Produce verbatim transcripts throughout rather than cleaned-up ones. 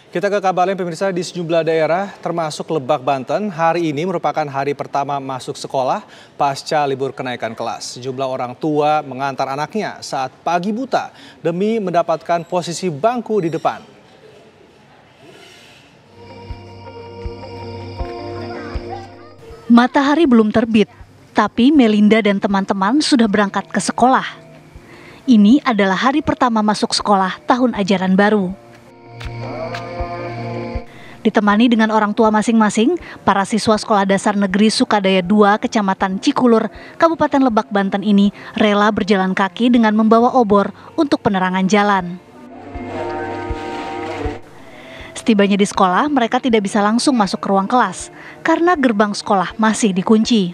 Kita ke kabar lain pemirsa, di sejumlah daerah termasuk Lebak, Banten, hari ini merupakan hari pertama masuk sekolah pasca libur kenaikan kelas. Sejumlah orang tua mengantar anaknya saat pagi buta demi mendapatkan posisi bangku di depan. Matahari belum terbit, tapi Melinda dan teman-teman sudah berangkat ke sekolah. Ini adalah hari pertama masuk sekolah tahun ajaran baru. Ditemani dengan orang tua masing-masing, para siswa Sekolah Dasar Negeri Sukadaya dua, Kecamatan Cikulur, Kabupaten Lebak, Banten ini rela berjalan kaki dengan membawa obor untuk penerangan jalan. Setibanya di sekolah, mereka tidak bisa langsung masuk ke ruang kelas karena gerbang sekolah masih dikunci.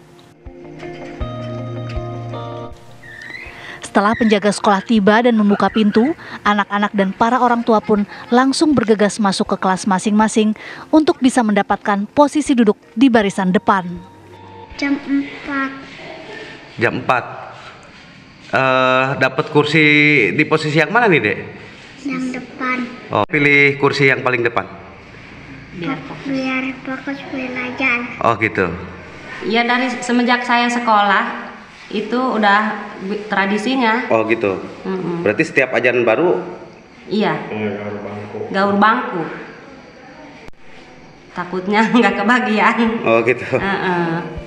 Setelah penjaga sekolah tiba dan membuka pintu, anak-anak dan para orang tua pun langsung bergegas masuk ke kelas masing-masing untuk bisa mendapatkan posisi duduk di barisan depan. Jam empat. Jam empat. Uh, dapat kursi di posisi yang mana nih, Dek? Yang depan. Oh, pilih kursi yang paling depan. Biar fokus. Biar fokus belajar. Oh, gitu. Iya, dari semenjak saya sekolah itu udah tradisinya. Oh gitu. Mm-hmm. Berarti setiap ajaran baru? Iya. Gaur bangku. Takutnya nggak kebagian. Oh gitu. Uh-uh.